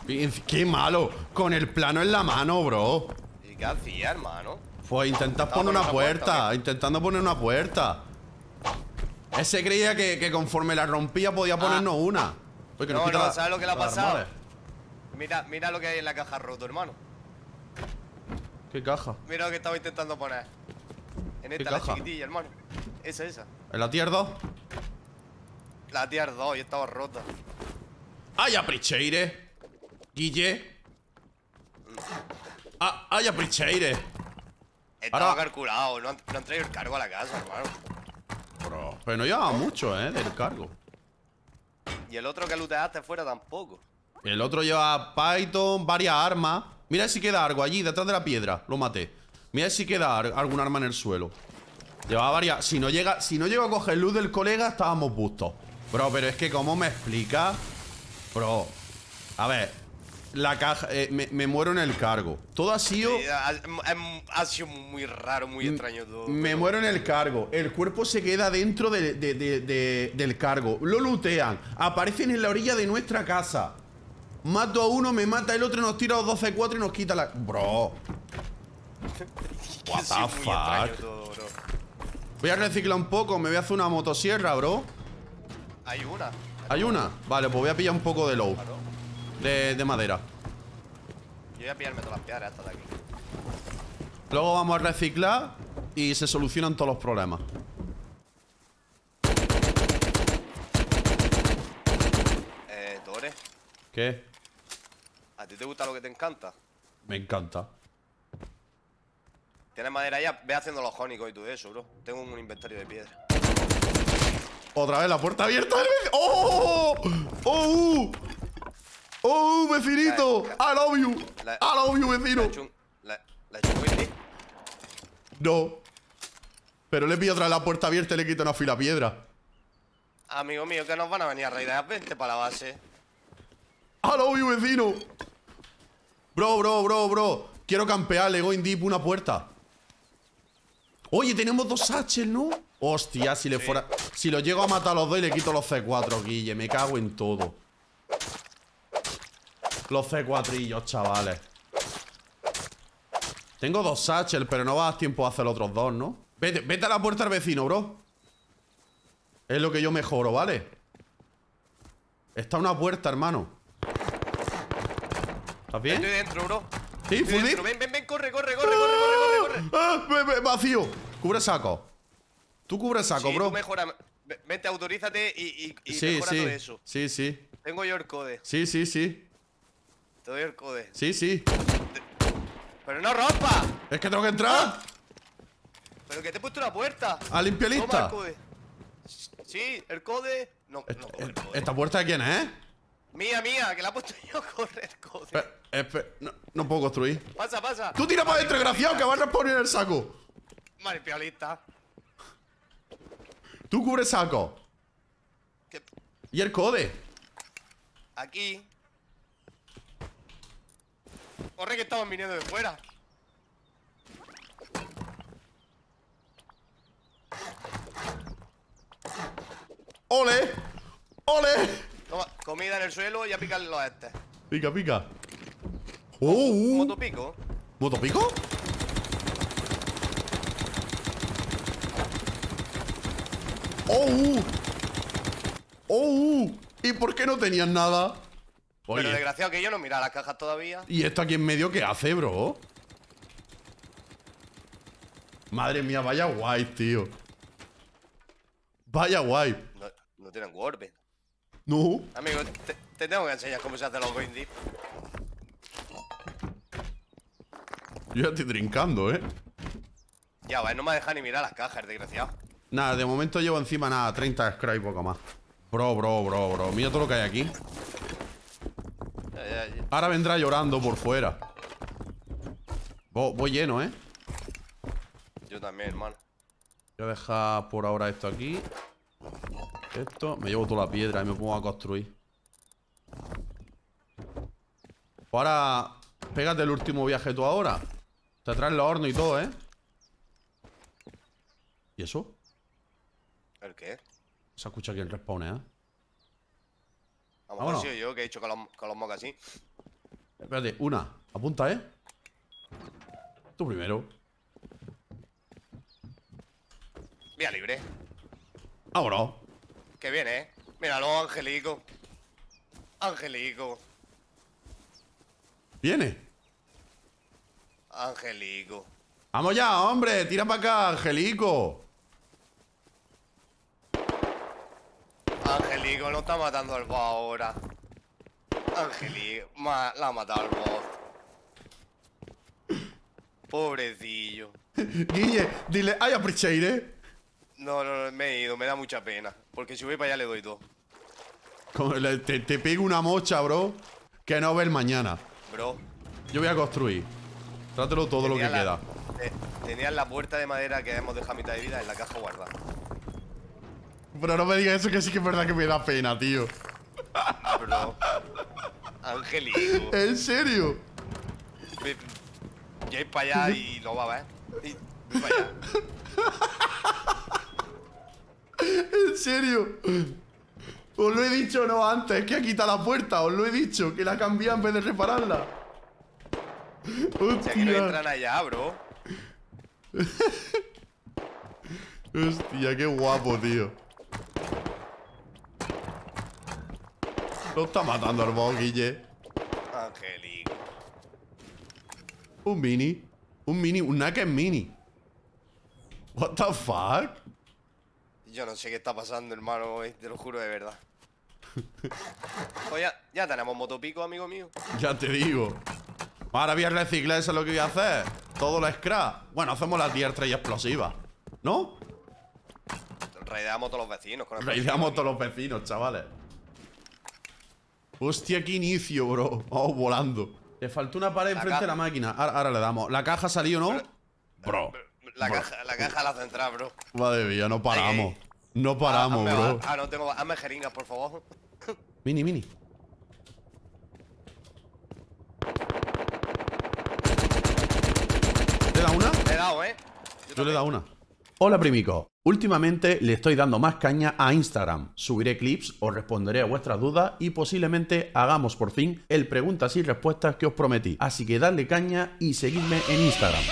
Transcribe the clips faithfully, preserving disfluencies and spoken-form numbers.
Qué malo. Con el plano en la mano, bro. ¿Y qué hacía, hermano? Pues intentas poner una puerta, puerta intentando poner una puerta. Ese creía que, que conforme la rompía podía ponernos ah. una. Porque no, no, la, ¿sabes lo que le ha pasado? Mira, mira lo que hay en la caja roto, hermano. ¿Qué caja? Mira lo que estaba intentando poner. En esta, la caja? Chiquitilla, hermano. Esa, esa. ¿En la tier dos? La tier dos y estaba rota. ¡Ay, apricheire! Guille. ¡Ah, ay, apricheire! Estaba Ahora... calculado, no han, no han traído el cargo a la casa, hermano. Bro, pero no llevaba mucho, eh, del cargo. Y el otro que looteaste fuera tampoco. El otro lleva Python, varias armas. Mira si queda algo allí, detrás de la piedra. Lo maté. Mira si queda algún arma en el suelo. Llevaba varias. Si no llega, si no llego a coger luz del colega, estábamos bustos. Bro, pero es que ¿cómo me explica? Bro, a ver. La caja, eh, me, me muero en el cargo. Todo ha sido... Sí, ha, ha sido muy raro, muy extraño todo. Me pero... muero en el cargo. El cuerpo se queda dentro de, de, de, de, del cargo. Lo lootean. Aparecen en la orilla de nuestra casa. Mato a uno, me mata el otro, nos tira los doce cuatro y nos quita la... Bro. What the fuck. Todo, bro. Voy a reciclar un poco. Me voy a hacer una motosierra, bro. Hay una. ¿Hay una? Vale, pues voy a pillar un poco de low. Claro. De, de madera. Yo voy a pillarme todas las piedras estas de aquí. Luego vamos a reciclar y se solucionan todos los problemas. Eh, Tore. ¿Qué? ¿A ti te gusta lo que te encanta? Me encanta. ¿Tienes madera ya? Ve haciendo los jónicos y todo eso, bro. Tengo un inventario de piedra. Otra vez la puerta abierta del vecino. ¡Oh! ¡Oh! ¡Oh! ¡Oh, vecinito! ¡I love you! La, ¡I love you, vecino! ¿La, la he hecho Windy? No. Pero le pillo otra vez la puerta abierta y le quito una fila piedra. Amigo mío, que nos van a venir a raidar. Vente para la base. ¡I love you, vecino! Bro, bro, bro, bro. Quiero campear, le go in deep una puerta. Oye, tenemos dos satchels, ¿no? Hostia, si le sí. fuera... Si lo llego a matar a los dos y le quito los C cuatro, Guille. Me cago en todo. Los C cuatrillos, chavales. Tengo dos satchels, pero no va a dar tiempo a hacer los otros dos, ¿no? Vete, vete a la puerta del vecino, bro. Es lo que yo mejoro, ¿vale? Está una puerta, hermano. ¿Estás bien? Estoy dentro, bro. ¿Sí? ¿Full deep? Ven, ven, ven, corre, corre, corre, corre, corre, corre, corre. ¡Ah! Ve, ve, vacío. Cubre saco. Tú cubre saco, sí, bro. Tú mejora. Vente, autorízate y, y, y sí, mejora sí. todo eso. Sí, sí. Tengo yo el code. Sí, sí, sí. Te doy el code. Sí, sí. ¡Pero no rompa! Es que tengo que entrar. ¡Ah! ¡Pero que te he puesto la puerta! ¿A limpialista? Toma el code. Sí, el code. No, Est no coge el code. ¿Esta puerta de quién es? Mía, mía, que la he puesto yo. Corre el code. Espera, espera. No, no puedo construir. Pasa, pasa. Tú tira para adentro, desgraciado, que vas a responder el saco. Limpialista. Tú cubre saco. ¿Qué? ¿Y el code? Aquí. Corre, que estamos viniendo de fuera. ¡Ole! ¡Ole! Toma, comida en el suelo y a picarle los a este. Pica, pica. ¡Oh! Uh. ¿Motopico? ¿Motopico? ¡Oh! Uh. ¡Oh! Uh. ¿Y por qué no tenían nada? Oye. Pero desgraciado que yo no mira las cajas todavía. ¿Y esto aquí en medio qué hace, bro? Madre mía, vaya guay, tío. Vaya guay. No, no tienen Warband. No. Amigo, te, te tengo que enseñar cómo se hacen los Windy. Yo ya estoy trincando, ¿eh? Ya, va, no me deja ni mirar las cajas, desgraciado. Nada, de momento llevo encima nada, treinta scrap y poco más. Bro, bro, bro, bro. Mira todo lo que hay aquí. Ya, ya, ya. Ahora vendrá llorando por fuera. Voy, voy lleno, ¿eh? Yo también, hermano. Voy a dejar por ahora esto aquí. Esto. Me llevo toda la piedra y me pongo a construir. Pues ahora, pégate el último viaje tú ahora. Te traes los hornos y todo, ¿eh? ¿Y eso? ¿El qué? Se escucha aquí el respawn, ¿eh? A lo mejor he sido yo que he hecho con los, con los mocasín. Espérate, una. Apunta, ¿eh? Tú primero. Vía libre. Vámonos. Que viene, ¿eh? Míralo, Angelico. Angelico. Viene. Angelico. Vamos ya, hombre. Tira para acá, Angelico. Angelico, no está matando al boss ahora. Angelico. Ma la ha matado al boss. Pobrecillo. Guille, dile, ay, appreciate. No, no, no, me he ido, me da mucha pena. Porque si voy para allá le doy todo. Como le- Te, te pego una mocha, bro. Que no ve el mañana. Bro. Yo voy a construir. Trátelo todo lo que Tenía la- queda. te- Tenías la puerta de madera que hemos dejado a mitad de vida en la caja guardada. Pero no me digas eso, que sí que es verdad que me da pena, tío. Bro. Angelico. ¿En serio? Ve- Ya ir para allá y lo va a ver. Y voy para allá. ¿En serio? Os lo he dicho no antes, que ha quitado la puerta. Os lo he dicho, que la cambié en vez de repararla. Si aquí no Hostia. entran allá, bro. Hostia, qué guapo, tío. Lo está matando al boss, Guille. Angelico. Un mini. Un mini, un naked mini. What the fuck? Yo no sé qué está pasando, hermano, hoy, te lo juro de verdad. Pues ya, ya tenemos motopico, amigo mío. Ya te digo. Ahora voy a reciclar, eso es lo que voy a hacer. Todo lo scrap. Bueno, hacemos la tier tres explosiva, ¿no? Raideamos todos los vecinos con el Raideamos todos los vecinos, chavales. Hostia, qué inicio, bro. Vamos volando. Le faltó una pared La enfrente de la caja. máquina. Ahora, ahora le damos. La caja ha salido, ¿no? Bro. La Bro. caja, la caja la central, bro. Madre mía, no paramos. Ay, No paramos, Ah, hazme- bro. Ah, no tengo. Hazme jeringas, por favor. Mini, mini. ¿Le da una? Le he dado, ¿eh? Yo le he dado una. Hola, primico. Últimamente le estoy dando más caña a Instagram. Subiré clips, os responderé a vuestras dudas y posiblemente hagamos por fin el preguntas y respuestas que os prometí. Así que dadle caña y seguidme en Instagram.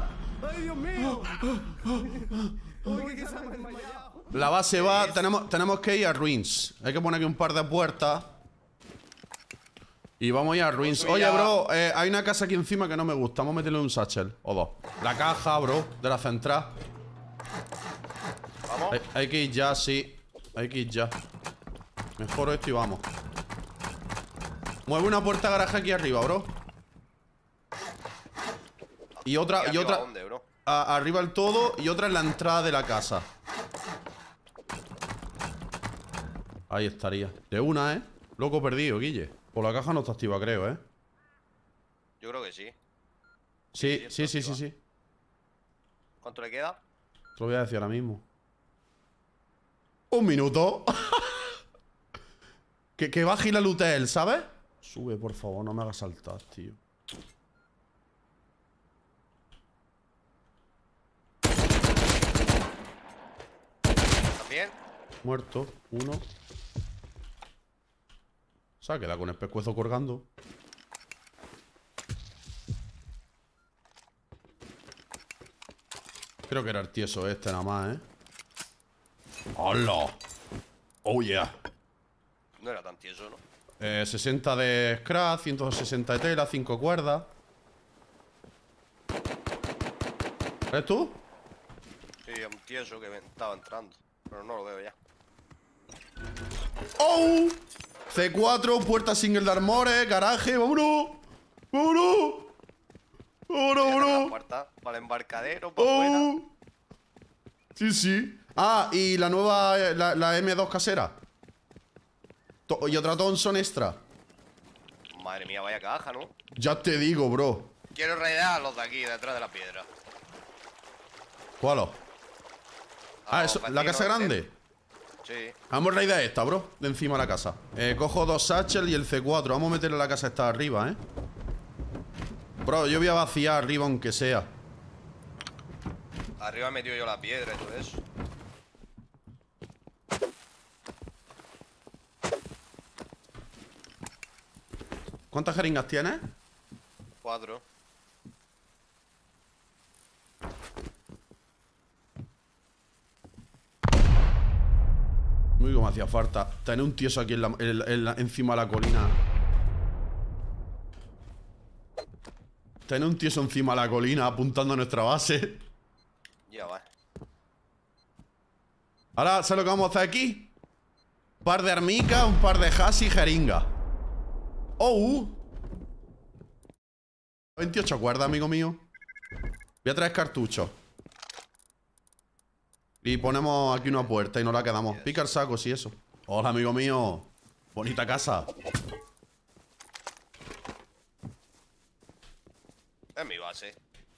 La base va... Tenemos, tenemos que ir a Ruins. Hay que poner aquí un par de puertas. Y vamos a ir a Ruins. Oye, bro, eh, hay una casa aquí encima que no me gusta. Vamos a meterle un satchel o dos. La caja, bro, de la central. Vamos. Hay, hay que ir ya, sí. Hay que ir ya. Mejoro esto y vamos. Mueve una puerta de garaje aquí arriba, bro. Y otra, ¿Y y arriba otra. dónde, bro? a- arriba el todo y otra en la entrada de la casa. Ahí estaría. De una, ¿eh? Loco perdido, Guille. Por la caja no está activa, creo, ¿eh? Yo creo que sí. Sí, sí, sí, sí, está sí, sí. ¿Cuánto le queda? Te lo voy a decir ahora mismo. Un minuto. que, que baje la lutel, ¿sabes? Sube, por favor, no me hagas saltar, tío. ¿También? Muerto, uno. Se ha quedado con el pescuezo colgando. Creo que era el tieso este nada más, ¿eh? ¡Hola! ¡Oh, yeah! No era tan tieso, ¿no? Eh, sesenta de scrap, ciento sesenta de tela, cinco cuerdas. ¿Eres tú? Sí, un tieso que ven- estaba entrando. Pero no lo veo ya. ¡Oh! C cuatro, puerta single de armores, garaje, vámonos. ¡Vámonos! ¡Vámonos, Cierra la bro! puerta para el embarcadero, para afuera. ¡Oh! Sí, sí. Ah, y la nueva, eh, la, la M dos casera. To- y otra Thompson extra. Madre mía, vaya caja, ¿no? Ya te digo, bro. Quiero raidear a los de aquí, detrás de la piedra. ¿Cuál? A Ah, los eso, la vecinos, casa ¿eh? grande. Sí. Vamos a raidar esta, bro. De encima de la casa. Eh, cojo dos satchel y el C cuatro. Vamos a meterle la casa esta arriba, ¿eh? Bro, yo voy a vaciar arriba aunque sea. Arriba he metido yo la piedra y todo eso. ¿Cuántas jeringas tienes? Cuatro. Muy como hacía falta tener un tieso aquí en la, en la- en la- encima de la colina. Tener un tieso encima de la colina apuntando a nuestra base. Ya va. Ahora, ¿sabes lo que vamos a hacer aquí? Un par de armicas, un par de hash y jeringa. ¡Oh! uh. veintiocho cuerdas, amigo mío. Voy a traer cartuchos. Y ponemos aquí una puerta y nos la quedamos. Pica el saco, sí, eso. Hola, amigo mío. Bonita casa. Es mi base.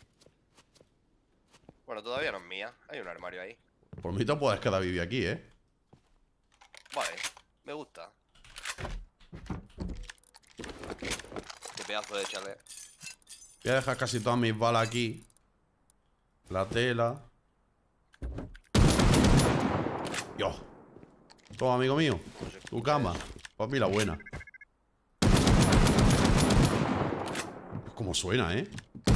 Bueno, todavía no es mía. Hay un armario ahí. Por mí te puedes quedar a vivir aquí, ¿eh? Vale, me gusta. Qué pedazo de chalet. Voy a dejar casi todas mis balas aquí. La tela. Yo. Toma, amigo mío. Tu cama. Pues mí la buena. Como suena, ¿eh?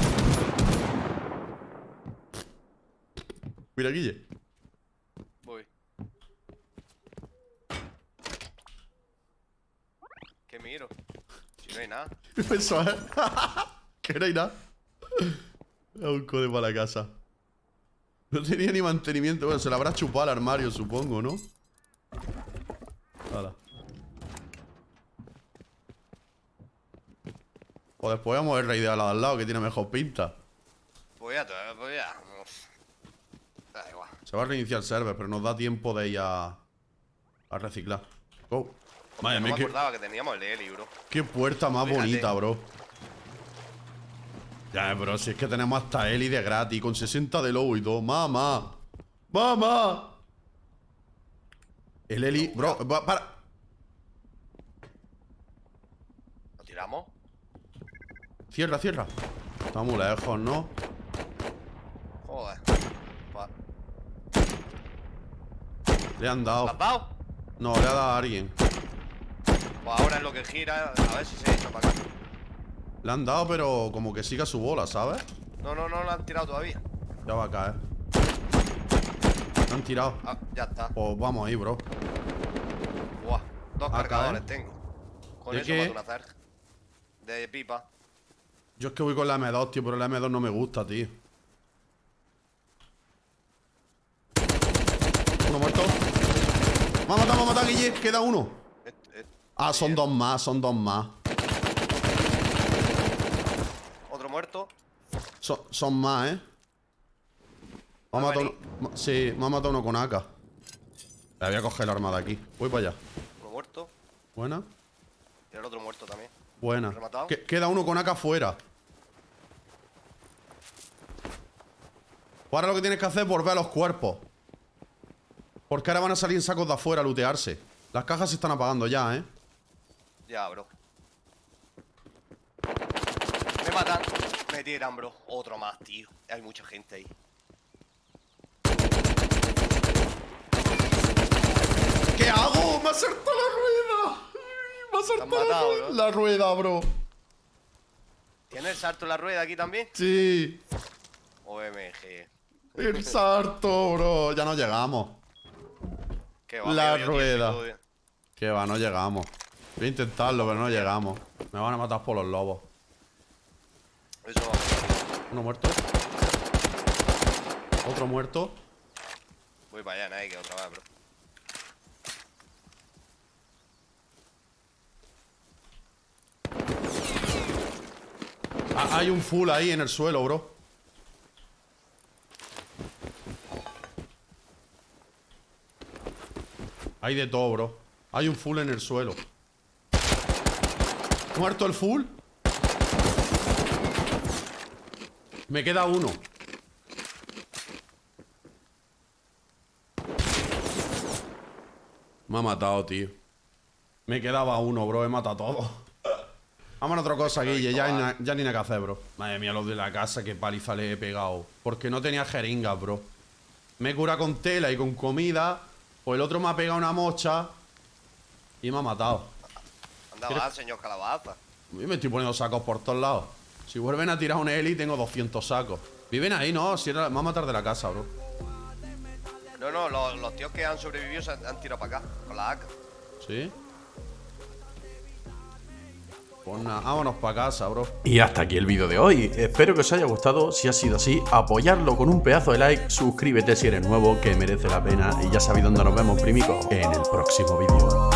Mira, Guille. Voy. ¿Qué miro? Si no hay nada. Eso es. Que no hay nada. Es un code para la casa. No tenía ni mantenimiento. Bueno, se la habrá chupado al armario, supongo, ¿no? Hala. O después vamos a ver la idea de la de al lado, que tiene mejor pinta. Voy a... Voy a... Da igual. Se va a reiniciar el server, pero nos da tiempo de ir a... A reciclar. Go. Madre no mía, me qué, acordaba que teníamos el Eli, bro. qué puerta más Fíjate. bonita, bro. Ya, bro, si es que tenemos hasta Eli de gratis, con sesenta de lobo y todo. ¡Mamá! ¡Mamá! El Eli... Bro, va, para... ¿Lo tiramos? Cierra, cierra. Está muy lejos, ¿no? Joder. Va. Le han ¿Lo dado. has dado? No, le ha dado a alguien. Pues ahora es lo que gira. A ver si se echa para acá. Le han dado, pero como que siga su bola, ¿sabes? No, no, no lo han tirado todavía. Ya va a caer. Le han tirado. Ah, ya está. Pues vamos ahí, bro. Buah. Dos Ah, cargadores cae. tengo. Con ¿De eso qué? mato una zarja. De pipa. Yo es que voy con la M dos, tío, pero la M dos no me gusta, tío. Uno muerto. Me ha matado, me ha matado, Guille. Queda uno. Este- este- Ah, son bien. dos más, son dos más. Otro muerto. Son, son más, ¿eh? Me ha ¿Va a matado venir? uno. Sí, me ha matado uno con A K. Le voy a coger el arma de aquí. Voy para allá. Uno muerto. Buena. Y el otro muerto también. Buena. ¿Rematado? Que- queda uno con A K afuera. Ahora lo que tienes que hacer es volver a los cuerpos. Porque ahora van a salir en sacos de afuera a lootearse. Las cajas se están apagando ya, ¿eh? Ya, bro. Me matan. Me tiran, bro. Otro más, tío. Hay mucha gente ahí. ¿Qué hago? ¡Me ha saltado la rueda! ¡Me ha saltado la, matado, rueda, ¿no? la rueda, bro! ¿Tiene el salto en la rueda aquí también? Sí. O M G. El salto, bro. Ya no llegamos. Qué va, La tío, yo rueda. tío, tío. Que va, no llegamos. Voy a intentarlo, pero no llegamos. Me van a matar por los lobos. Eso va. Uno muerto. Otro muerto. Voy para allá, Nike, otra vez, bro. Ah, hay un full ahí en el suelo, bro. Hay de todo, bro. Hay un full en el suelo. ¿Muerto el full? Me queda uno. Me ha matado, tío. Me quedaba uno, bro. He matado a todos. Vamos a otra cosa, Guille. Ya, ni na- ya ni nada que hacer, bro. Madre mía, los de la casa, qué paliza le he pegado. Porque no tenía jeringas, bro. Me he curado con tela y con comida. Pues el otro me ha pegado una mocha. Y me ha matado. Anda, va, señor Calabaza. Y me estoy poniendo sacos por todos lados. Si vuelven a tirar un heli, tengo doscientos sacos. Viven ahí, ¿no? Si era... Me va a matar de la casa, bro. No, no, los, los tíos que han sobrevivido se han, han tirado para acá, con la A K. ¿Sí? Pues nada, vámonos para casa, bro. Y hasta aquí el vídeo de hoy. Espero que os haya gustado. Si ha sido así, apoyarlo con un pedazo de like. Suscríbete si eres nuevo, que merece la pena. Y ya sabéis dónde nos vemos, primico, en el próximo vídeo.